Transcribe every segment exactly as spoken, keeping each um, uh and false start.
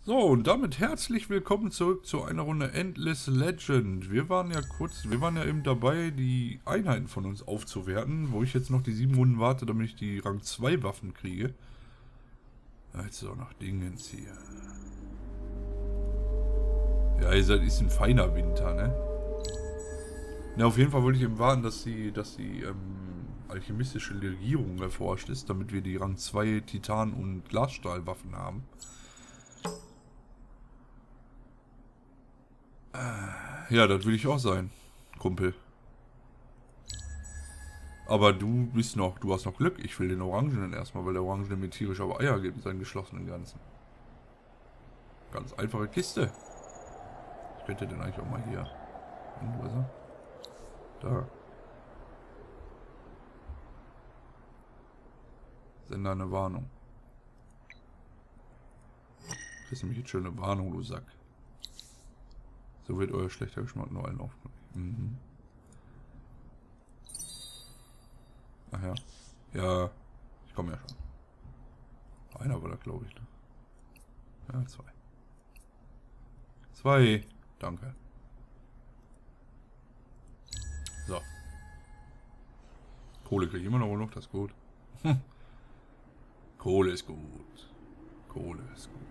So, und damit herzlich willkommen zurück zu einer Runde Endless Legend. Wir waren ja kurz, wir waren ja eben dabei, die Einheiten von uns aufzuwerten, wo ich jetzt noch die sieben Runden warte, damit ich die Rang zwei Waffen kriege. Jetzt ist auch noch Dingens hier. Ja, ihr seid, ist ein feiner Winter, ne? Na, auf jeden Fall wollte ich eben warten, dass die, dass die ähm, alchemistische Legierung erforscht ist, damit wir die Rang zwei Titan- und Glasstahlwaffen haben. Ja, das will ich auch sein, Kumpel. Aber du bist noch, du hast noch Glück. Ich will den Orangenen erstmal, weil der Orangene mir tierisch auf Eier gibt in seinen geschlossenen Ganzen. Ganz einfache Kiste. Ich könnte den eigentlich auch mal hier. Hm, wo ist er? Da. Sender eine Warnung. Kriegst nämlich jetzt schon eine Warnung, du Sack. So wird euer schlechter Geschmack nur allen aufgenommen. Mhm. Ach ja. Ja, ich komme ja schon. Einer war da, glaube ich. Ne? Ja, zwei. Zwei. Danke. So. Kohle kriege ich immer noch genug, das ist gut. Kohle ist gut. Kohle ist gut.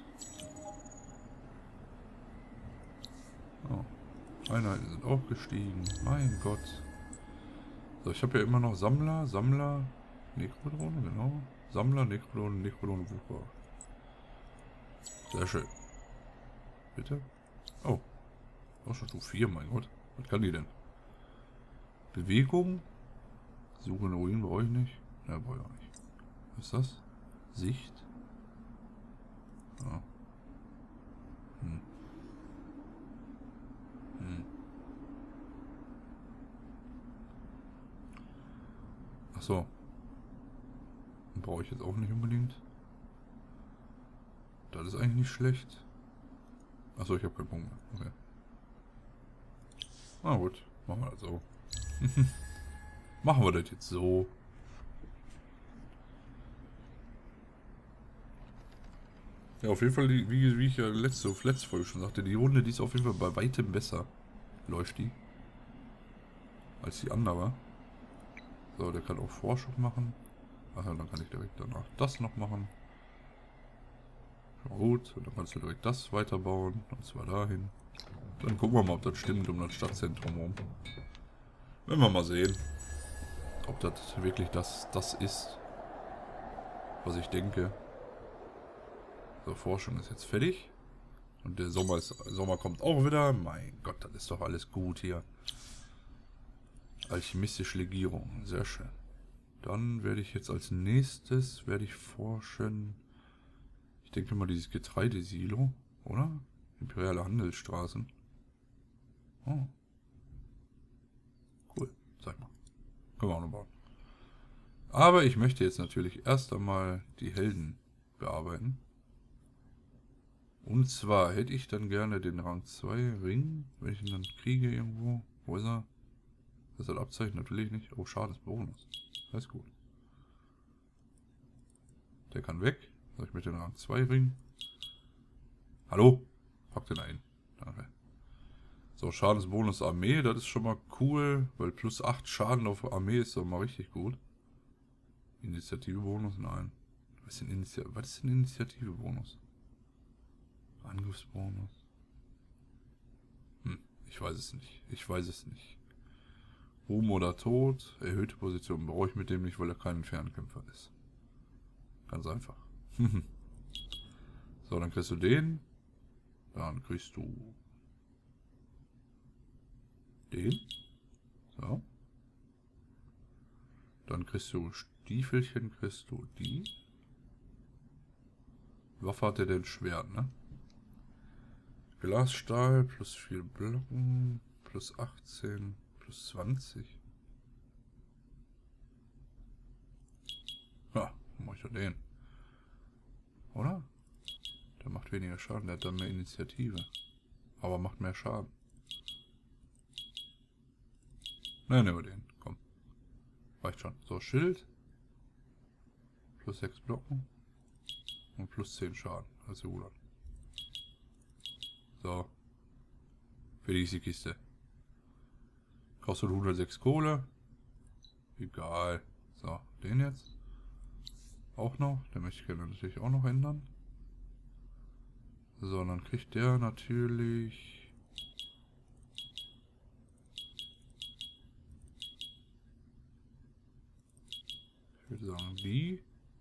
Oh. Einheiten sind auch gestiegen. Mein Gott. So, ich habe ja immer noch Sammler, Sammler, Nekrodrone, genau. Sammler, Nekrodrone, Nekrodrone, Wucher. Sehr schön. Bitte? Oh. Auch schon Stufe vier, mein Gott. Was kann die denn? Bewegung? Suche eine Ruinen brauche ich nicht. Ne, brauche ich auch nicht. Was ist das? Sicht? Ah. Hm. Hm. Achso. Brauche ich jetzt auch nicht unbedingt. Das ist eigentlich nicht schlecht. Achso, ich habe keinen Punkt mehr. Okay. Na gut, machen wir das so. Machen wir das jetzt so. Ja, auf jeden Fall, wie, wie ich ja letzte, letzte Folge schon sagte, die Runde, die ist auf jeden Fall bei weitem besser. Läuft die. Als die andere. So, der kann auch Forschung machen. Ach ja, dann kann ich direkt danach das noch machen. Schon mal gut. Und dann kannst du direkt das weiterbauen. Und zwar dahin. Dann gucken wir mal, ob das stimmt um das Stadtzentrum rum. Wenn wir mal sehen, ob das wirklich das, das ist, was ich denke. So, Forschung ist jetzt fertig. Und der Sommer, ist, Sommer kommt auch wieder. Mein Gott, das ist doch alles gut hier. Alchemistische Legierung, sehr schön. Dann werde ich jetzt als nächstes, werde ich forschen. Ich denke mal dieses Getreidesilo, oder? Imperiale Handelsstraßen. Oh. Cool, sag mal. Können wir auch noch bauen. Aber ich möchte jetzt natürlich erst einmal die Helden bearbeiten. Und zwar hätte ich dann gerne den Rang zwei Ring, wenn ich ihn dann kriege irgendwo. Wo ist er? Das ist das Abzeichen natürlich nicht. Oh, schade, das Bonus. Das ist gut. Der kann weg. Soll ich mit den Rang zwei Ring? Hallo? Pack den ein. Danke. So, Schadensbonus Armee, das ist schon mal cool, weil plus acht Schaden auf Armee ist doch mal richtig gut. Initiative-Bonus? Nein. Was ist denn, Initi Was ist denn Initiative-Bonus? Angriffsbonus? Hm, ich weiß es nicht. Ich weiß es nicht. Ruhm oder Tod, erhöhte Position brauche ich mit dem nicht, weil er kein Fernkämpfer ist. Ganz einfach. So, dann kriegst du den. Dann kriegst du den. So. Dann kriegst du Stiefelchen, kriegst du die. Waffe hat er denn Schwert, ne? Glasstahl, plus vier Blocken, plus achtzehn, plus zwanzig. Ja, dann mach ich doch den. Oder? Der macht weniger Schaden, der hat dann mehr Initiative. Aber macht mehr Schaden. Nein, nehmen wir den. Komm. Reicht schon. So, Schild. Plus sechs Blocken. Und plus zehn Schaden. Das ist ja gut. So. Fertig ist die Kiste. Kostet hundertsechs Kohle. Egal. So, den jetzt. Auch noch. Den möchte ich gerne natürlich auch noch ändern. So, dann kriegt der natürlich... Ich würde sagen, die.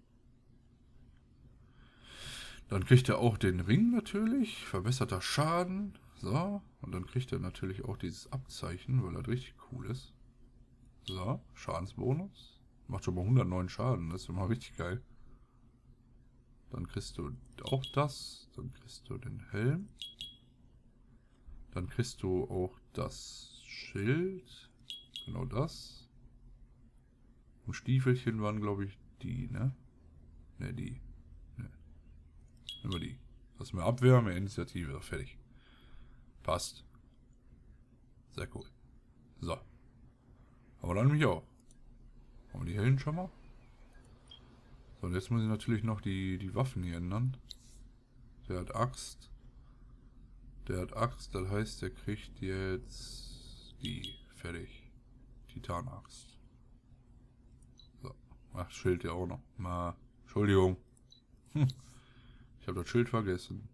Dann kriegt er auch den Ring natürlich. Verbesserter Schaden. So. Und dann kriegt er natürlich auch dieses Abzeichen, weil er richtig cool ist. So. Schadensbonus. Macht schon mal hundertneun Schaden. Das ist immer richtig geil. Dann kriegst du auch das. Dann kriegst du den Helm. Dann kriegst du auch das Schild. Genau das. Und Stiefelchen waren, glaube ich, die, ne? Ne, die. Ne. Immer die. Das ist mehr Abwehr, mehr Initiative. Fertig. Passt. Sehr cool. So. Aber dann mich auch. Haben wir die Helden schon mal? So, und jetzt muss ich natürlich noch die, die Waffen hier ändern. Der hat Axt. Der hat Axt, das heißt, der kriegt jetzt die. Fertig. Titanaxt. So. Ach, Schild ja auch noch. Mal. Entschuldigung. Hm. Ich habe das Schild vergessen.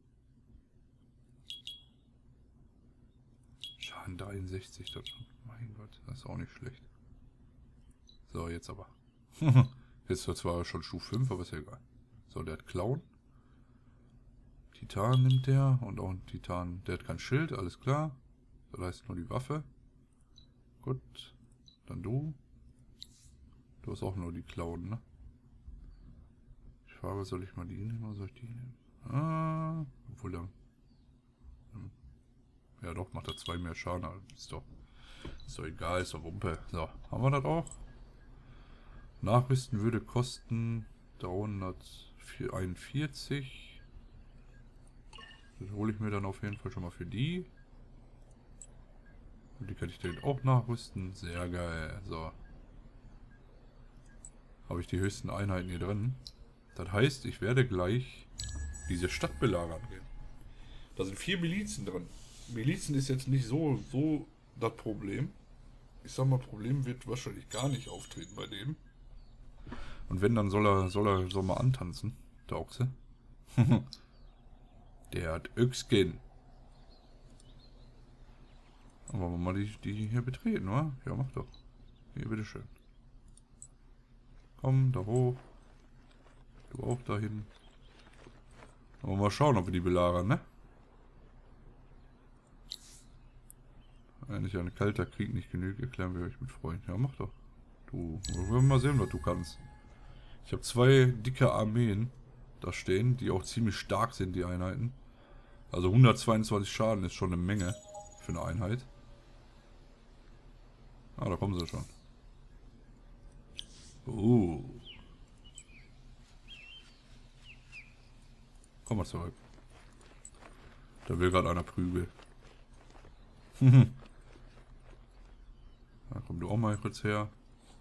Schaden dreiundsechzig. Das, mein Gott, das ist auch nicht schlecht. So, jetzt aber. Jetzt zwar schon Stufe fünf, aber ist ja egal. So, der hat Klauen. Titan nimmt der. Und auch ein Titan. Der hat kein Schild, alles klar. Das heißt nur die Waffe. Gut. Dann du. Du hast auch nur die Klauen, ne? Ich frage, soll ich mal die nehmen oder soll ich die nehmen? Ah, obwohl dann. Hm. Ja doch, macht er zwei mehr Schaden. Aber ist doch. Ist doch egal, ist doch Wumpe. So, haben wir das auch? Nachrüsten würde kosten dreihunderteinundvierzig. Das hole ich mir dann auf jeden Fall schon mal für die. Und die kann ich direkt auch nachrüsten. Sehr geil. So. Habe ich die höchsten Einheiten hier drin. Das heißt, ich werde gleich diese Stadt belagern gehen. Da sind vier Milizen drin. Milizen ist jetzt nicht so, so das Problem. Ich sag mal, Problem wird wahrscheinlich gar nicht auftreten bei dem. Und wenn, dann soll er, soll er, soll mal antanzen. Der Ochse. Der hat Öchskin. Aber wollen wir mal die, die hier betreten, oder? Ja, mach doch. Hier, bitteschön. Komm, da hoch. Du auch dahin. Aber mal schauen, ob wir die belagern, ne? Wenn nicht ein kalter Krieg nicht genügt, erklären wir euch mit Freunden. Ja, mach doch. Du, wir werden mal sehen, was du kannst. Ich habe zwei dicke Armeen da stehen, die auch ziemlich stark sind, die Einheiten. Also hundertzweiundzwanzig Schaden ist schon eine Menge für eine Einheit. Ah, da kommen sie schon. Oh. Komm mal zurück. Da will gerade einer Prügel. Da komm du auch mal kurz her.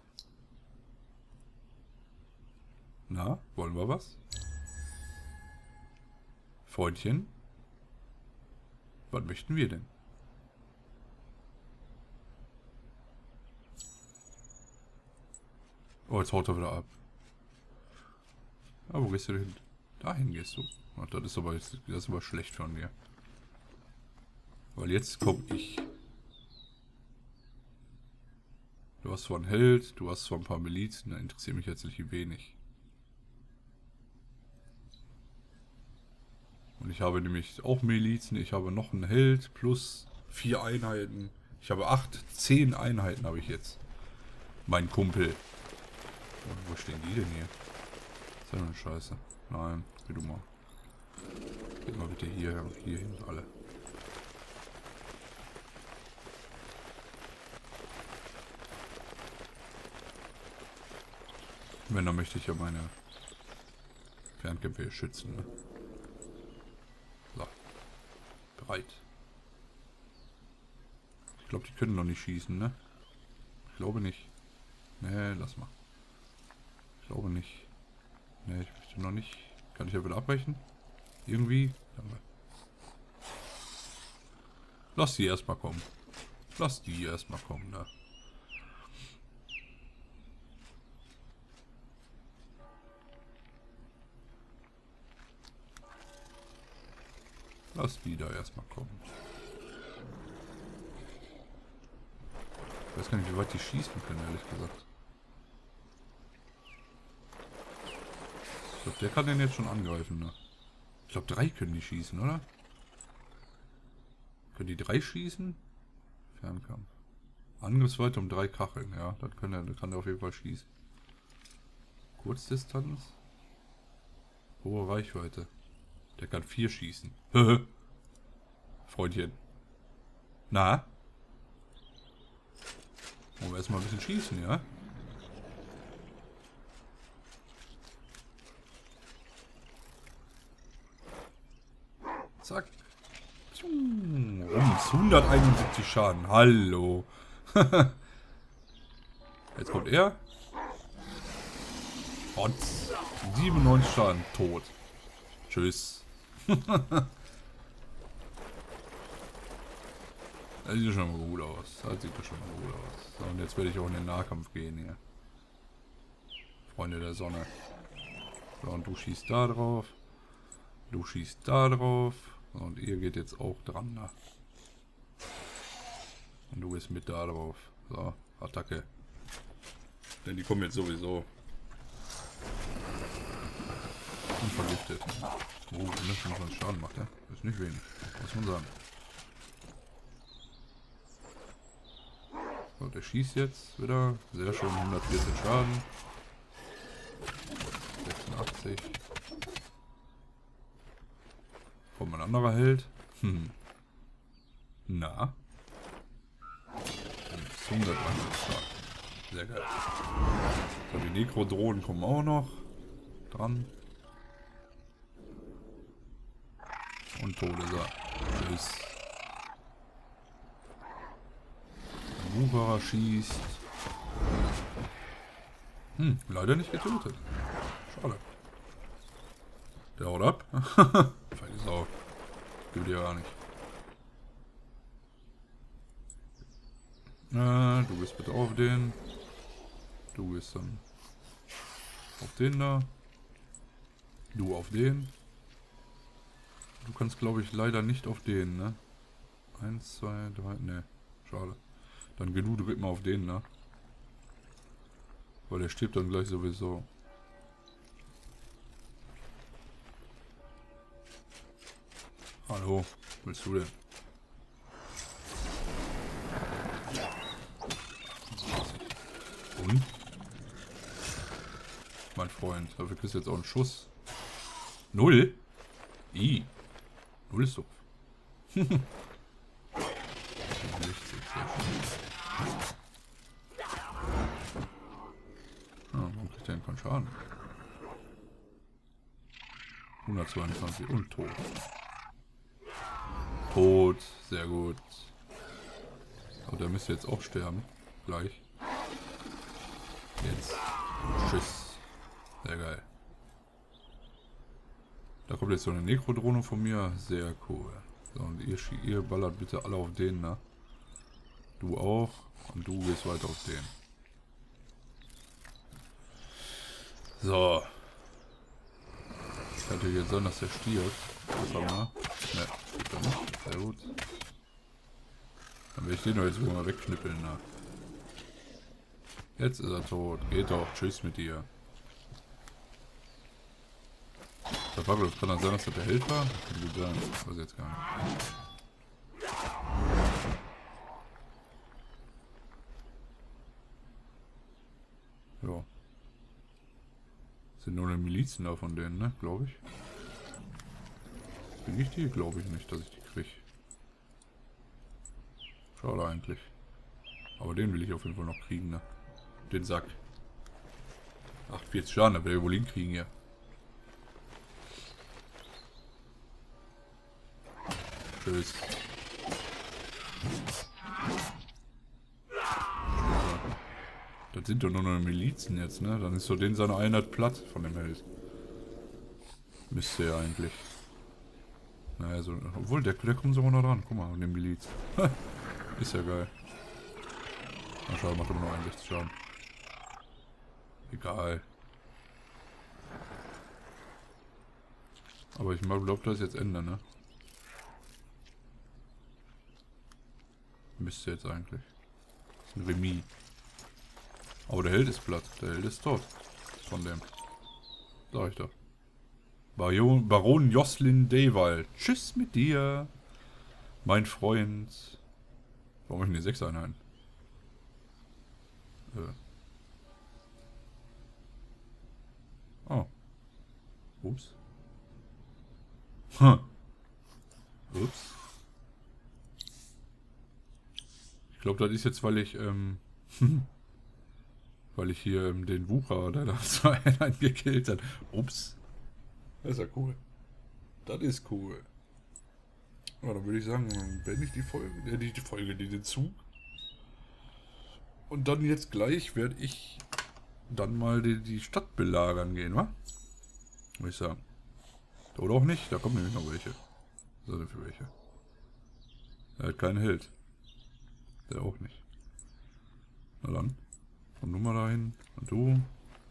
Na, wollen wir was? Freundchen? Was möchten wir denn? Oh, jetzt haut er wieder ab. Ah, wo gehst du denn hin? Dahin gehst du. Ach, das ist aber, das ist aber schlecht von dir. Weil jetzt komme ich. Du hast zwar einen Held, du hast zwar ein paar Milizen, da interessiert mich jetzt nicht wenig. Und ich habe nämlich auch Milizen, ich habe noch einen Held plus vier Einheiten. Ich habe acht, zehn Einheiten habe ich jetzt. Mein Kumpel. Und wo stehen die denn hier? Ist ja eine Scheiße. Nein, geh du mal. Geht mal bitte hier, hier hin, alle. Wenn, dann möchte ich ja meine Fernkämpfer hier schützen, ne? So. Bereit. Ich glaube, die können noch nicht schießen, ne? Ich glaube nicht. Ne, lass mal. Ich glaube nicht. Ne, ich möchte noch nicht. Kann ich ja wieder abbrechen? Irgendwie? Danke. Lass die erstmal kommen. Lass die erstmal kommen, ne? Lass die da erstmal kommen. Ich weiß gar nicht, wie weit die schießen können, ehrlich gesagt. Ich glaube, der kann den jetzt schon angreifen, ne? Ich glaube, drei können die schießen, oder? Können die drei schießen? Fernkampf. Angriffsweite um drei Kacheln, ja. Dann kann der, dann kann der auf jeden Fall schießen. Kurzdistanz. Hohe Reichweite. Der kann vier schießen. Freundchen. Na? Wollen wir erstmal ein bisschen schießen, ja? Zack. Rums, hunderteinundsiebzig Schaden. Hallo. Jetzt kommt er. Und siebenundneunzig Schaden. Tot. Tschüss. Das sieht schon mal gut aus. Das sieht schon mal gut aus. So, und jetzt werde ich auch in den Nahkampf gehen hier. Freunde der Sonne. So, und du schießt da drauf. Du schießt da drauf. Und ihr geht jetzt auch dran, ne? Und du bist mit da drauf. So, Attacke. Denn die kommen jetzt sowieso. Unvergiftet. Oh, das ist Schaden macht, ja? Das ist nicht wenig. Muss man sagen. So, der schießt jetzt wieder. Sehr schön, hundertvierzehn Schaden. sechsundachtzig. Kommt ein anderer Held. Hm. Na. hundertachtzig Schaden. Sehr geil. So, die Nekro-Drohnen kommen auch noch dran. Und Tode ist er. Tschüss. Der Wucherer schießt. Hm, leider nicht getötet. Schade. Der haut ab. Feine Sau. Gibt ja gar nicht. Äh, du bist bitte auf den. Du bist dann auf den da. Du auf den. Du kannst, glaube ich, leider nicht auf den, ne? Eins, zwei, drei, ne. Schade. Dann geh du direkt mal auf den, ne? Weil der stirbt dann gleich sowieso. Hallo, was willst du denn? Und? Mein Freund, dafür kriegst du jetzt auch einen Schuss. Null? I. Null ist doof. sechzig, sehr schön. Ah, warum kriegt der denn keinen Schaden? hundertzweiundzwanzig und tot. Tot, sehr gut. Aber der müsste jetzt auch sterben. Gleich. Jetzt. Tschüss. Sehr geil. Da kommt jetzt so eine Nekro-Drohne von mir. Sehr cool. So, und ihr, ihr ballert bitte alle auf den, ne? Du auch. Und du gehst weiter auf den. So. Könnte jetzt sein, dass der stirbt. Was haben wir? Ne, stirbt er nicht. Sehr gut. Dann will ich den doch jetzt wohl mal wegknüppeln, ne? Jetzt ist er tot. Geht doch. Tschüss mit dir. Der Bagel, kann dann sein, dass das der Held war? Kann gut sein. Weiß ich jetzt gar nicht. Ja. Sind nur eine Milizen da von denen, ne? Glaube ich. Krieg ich die? Glaube ich nicht, dass ich die krieg. Schade eigentlich. Aber den will ich auf jeden Fall noch kriegen, ne? Den Sack. achtundvierzig Schaden, da will ich wohl hinkriegen, ja. Tschüss. Das sind doch nur noch Milizen jetzt, ne? Dann ist doch den seine Einheit platt von dem Held. Müsste ja eigentlich. Naja, so, obwohl, der, der kommt sogar noch dran. Guck mal, an dem Miliz. Ist ja geil. Na schade, macht immer nur einundsechzig Schaden. Egal. Aber ich glaube, das ist jetzt Ende, ne? Müsste jetzt eigentlich. Das ist ein Remis. Aber der Held ist platt. Der Held ist tot. Von dem. Sag ich doch. Baron, Baron Jocelyn Daywald. Tschüss mit dir. Mein Freund. Warum habe ich denn die sechs Einheiten? Äh. Oh. Ups. Hm. Ups. Ich glaube, das ist jetzt, weil ich, ähm, weil ich hier ähm, den Wucher, der da zwei Einheiten gekillt hat. Ups. Das ist ja cool. Das ist cool. Ja, dann würde ich sagen, beende ich die Folge, äh, die, die Folge, die den Zug. Und dann jetzt gleich werde ich dann mal die, die Stadt belagern gehen, wa? Würde ich sagen. Oder auch nicht, da kommen nämlich noch welche. Was ist das für welche? Er hat keinen Held. Der auch nicht. Na dann. Komm du mal dahin. Und du.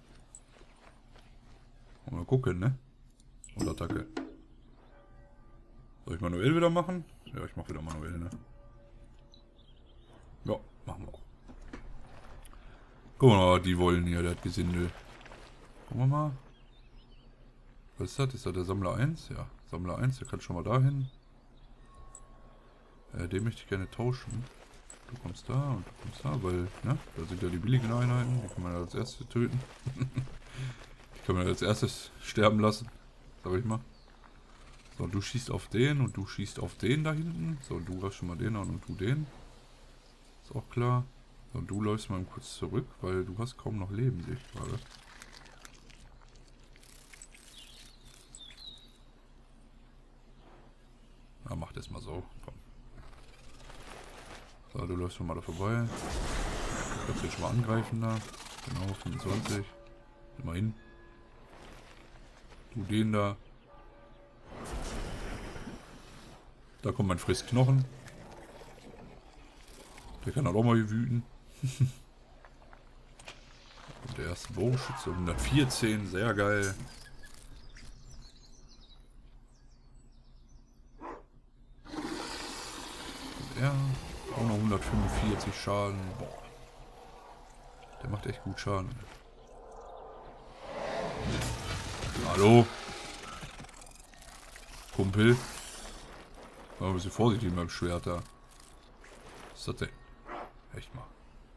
Und mal gucken, ne? Und Attacke. Soll ich manuell wieder machen? Ja, ich mach wieder manuell, ne? Ja, machen wir auch. Guck mal, die wollen hier, der hat Gesindel. Gucken wir mal. Was ist das? Ist das der Sammler eins? Ja, Sammler eins, der kann schon mal dahin. Äh, den möchte ich gerne tauschen. Du kommst da und du kommst da, weil, ne? Da sind ja die billigen Einheiten, die kann man als erstes töten. Die kann man als erstes sterben lassen, sag ich mal. So, du schießt auf den und du schießt auf den da hinten. So, du hast schon mal den an und du den. Ist auch klar. So, und du läufst mal kurz zurück, weil du hast kaum noch Leben, sehe ich gerade. Ja, mach das mal so. Komm. So, du läufst schon mal da vorbei. Du kannst jetzt schon mal angreifen da. Genau, fünfundzwanzig. Immerhin. Du den da. Da kommt mein Frissknochen. Der kann halt auch mal wüten. Und der erste Bogenschütze, hundertvierzehn, sehr geil. Und er auch noch hundertfünfundvierzig Schaden. Boah. Der macht echt gut Schaden. Hallo? Kumpel? Mal ein bisschen vorsichtig mit meinem Schwert da. Was ist das denn? Echt mal.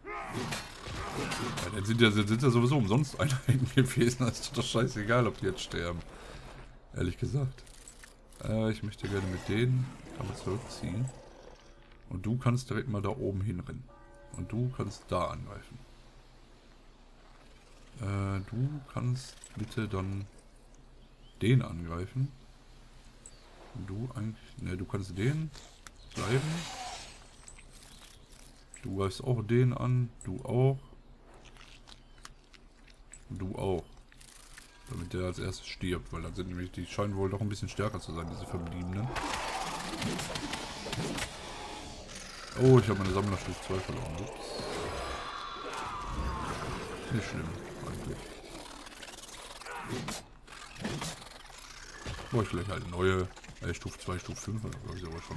Ja, dann sind ja, sind ja sowieso umsonst Einheiten gewesen. Das ist doch scheißegal, ob die jetzt sterben. Ehrlich gesagt. Äh, ich möchte gerne mit denen kann man zurückziehen. Und du kannst direkt mal da oben hinrennen. Und du kannst da angreifen. Äh, du kannst bitte dann den angreifen. Und du eigentlich... Ne, du kannst den bleiben. Du greifst auch den an. Du auch. Und du auch. Damit der als erstes stirbt. Weil dann sind nämlich... Die scheinen wohl doch ein bisschen stärker zu sein, diese Verbliebenen. Oh, ich habe meine Sammlerstufe zwei verloren. Ups. Nicht schlimm, eigentlich. Boah, ich vielleicht halt neue... Äh, Stufe zwei, Stufe fünf, glaube ich aber schon.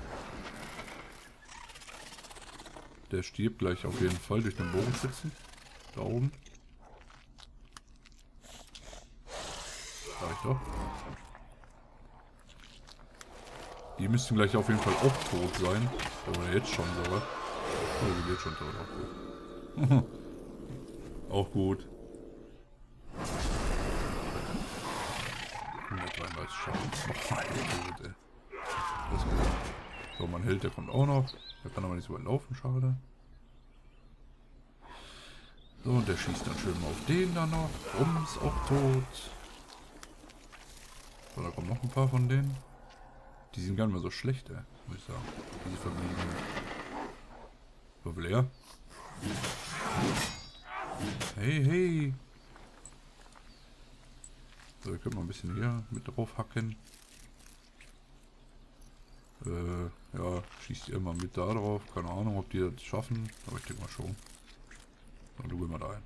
Der stirbt gleich auf jeden Fall durch den Bogenschützen. Da oben. Sag ich doch. Die müssten gleich auf jeden Fall auch tot sein. Oder jetzt schon sogar. Oh, die sind jetzt schon tot. Auch gut. Auch gut. hundertdreiunddreißig Schaden. Oh, Alter, ey. Das ist gut. So, mein Held, der kommt auch noch. Der kann aber nicht so weit laufen, schade. So, und der schießt dann schön mal auf den da noch. Rum ist auch tot. So, da kommen noch ein paar von denen. Die sind gar nicht mehr so schlecht, ey, muss ich sagen. Diese verbliebenen. Wo will er? Hey, hey. So, wir können mal ein bisschen hier mit drauf hacken. Äh, ja, schießt ihr mal mit da drauf. Keine Ahnung, ob die das schaffen. Aber ich denke mal schon. Dann du geh mal da ein.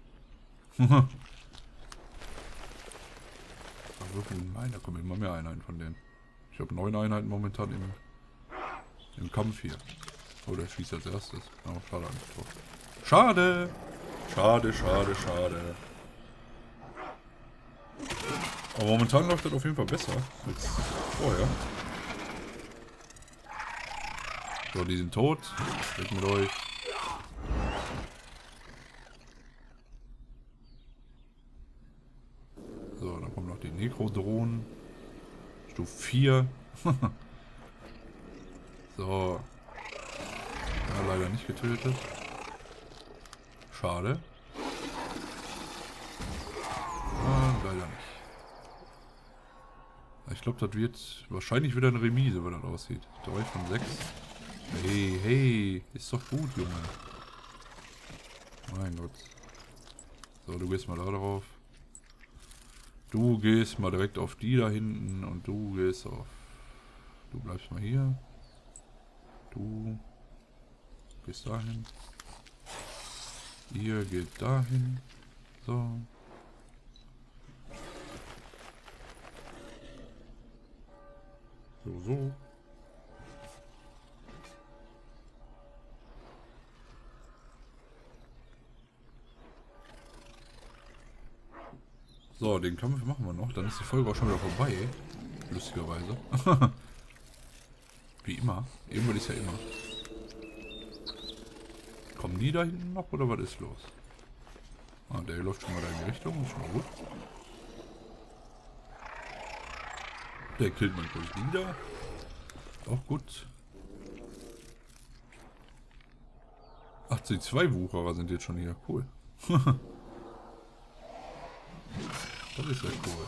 Da würfeln nein, da kommen immer mehr Einheiten von denen. Ich habe neun Einheiten momentan im, im Kampf hier. Oh, der schießt als erstes. Oh, schade eigentlich drauf. Schade! Schade, schade, schade. Aber momentan läuft das auf jeden Fall besser als vorher. So, die sind tot. Weg mit euch. So, dann kommen noch die Necro-Drohnen. Stufe vier. So. Ja, leider nicht getötet. Schade. Ah, leider nicht. Ich glaube, das wird wahrscheinlich wieder eine Remise, wenn das aussieht. drei von sechs. Hey, hey. Ist doch gut, Junge. Mein Gott. So, du gehst mal da drauf. Du gehst mal direkt auf die da hinten und du gehst auf... Du bleibst mal hier. Du gehst dahin. Ihr geht dahin. So. So, so. So, den Kampf machen wir noch. Dann ist die Folge auch schon wieder vorbei. Lustigerweise. Wie immer. Irgendwann ist ja immer. Kommen die da hinten noch oder was ist los? Ah, der läuft schon mal da in die Richtung. Ist schon mal gut. Der killt man kurz wieder. Auch gut. Ach, die zwei Wucherer sind jetzt schon hier. Cool. Das ist ja cool.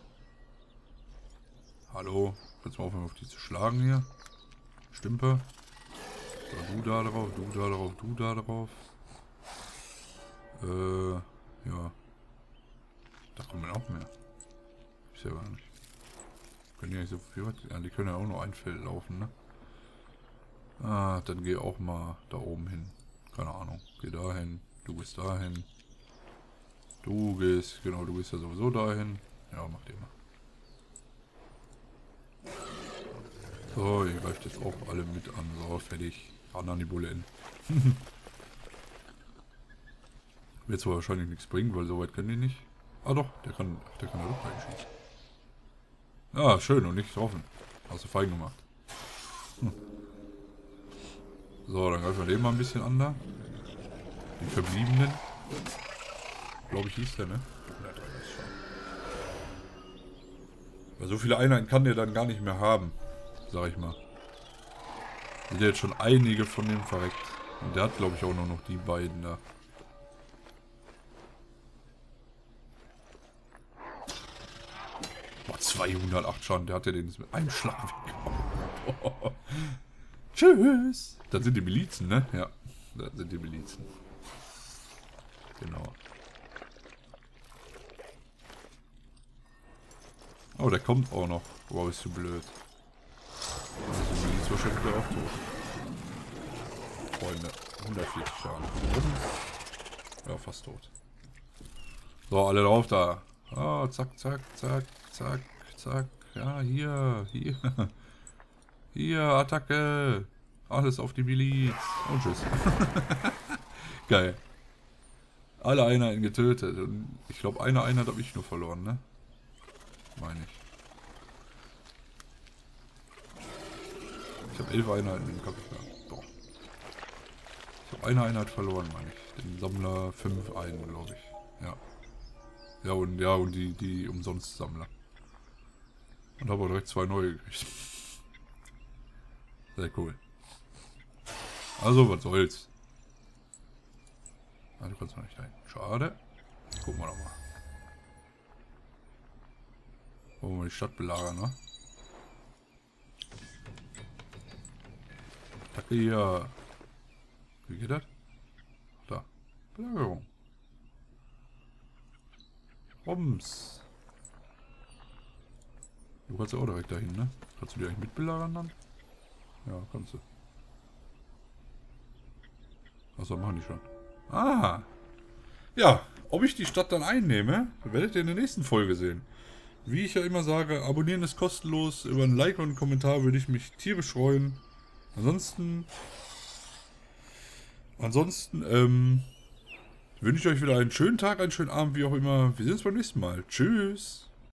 Hallo. Kannst du mal aufhören, auf die zu schlagen hier? Stümper. So, du da drauf, du da drauf, du da drauf. Äh, ja. Da kommen auch mehr. Ist ja gar nicht. Können die nicht so viel was? Ja, die können ja auch nur ein Feld laufen, ne? Ah, dann geh auch mal da oben hin. Keine Ahnung. Geh dahin. Du gehst dahin. Du gehst, genau, du gehst ja sowieso dahin. Ja, mach dir mal. So, ihr greift jetzt auch alle mit an. So, fertig. Ran an die Buletten. Wird zwar wahrscheinlich nichts bringen, weil so weit können die nicht. Ah doch, der kann, ach, der kann da doch reinschießen. Ah, schön und nicht getroffen. Hast du fein gemacht. Hm. So, dann greifen wir den mal ein bisschen an da. Den Verbliebenen. Glaube ich hieß der, ne? Weil so viele Einheiten kann der dann gar nicht mehr haben. Sag ich mal. Sind ja jetzt schon einige von dem verreckt. Und der hat, glaube ich, auch nur noch die beiden da. Boah, zweihundertacht Schaden. Der hat ja den mit einem Schlag weggehauen. Tschüss. Das sind die Milizen, ne? Ja, das sind die Milizen. Genau. Oh, der kommt auch noch. Wow, bist du blöd. Also, die Miliz wahrscheinlich wieder auch tot. Freunde, hundertvierzig Schaden. Ja, fast tot. So, alle drauf da. Ah, zack, zack, zack, zack, zack. Ja, hier, hier. Hier, Attacke. Alles auf die Miliz. Und tschüss. Geil. Alle Einheiten getötet. Und ich glaube, eine Einheit habe ich nur verloren, ne? Meine ich. Ich habe elf Einheiten im Kampf gehabt. Boah. Ich habe eine Einheit verloren, meine ich. Den Sammler fünf ein, glaube ich. Ja. Ja, und ja, und die, die umsonst Sammler. Und habe auch direkt zwei neue gekriegt. Sehr cool. Also, was soll's. Ah, du kannst noch nicht rein. Schade. Gucken wir doch mal. Wollen wir die Stadt belagern, ne? Attacke hier. Wie geht das? Da. Belagerung. Rums. Du kannst ja auch direkt dahin, ne? Kannst du die eigentlich mitbelagern dann? Ja, kannst du. Achso, machen die schon. Ah. Ja, ob ich die Stadt dann einnehme, werdet ihr in der nächsten Folge sehen. Wie ich ja immer sage, abonnieren ist kostenlos. Über ein Like und einen Kommentar würde ich mich tierisch freuen. Ansonsten... Ansonsten, ähm... wünsche ich euch wieder einen schönen Tag, einen schönen Abend, wie auch immer. Wir sehen uns beim nächsten Mal. Tschüss.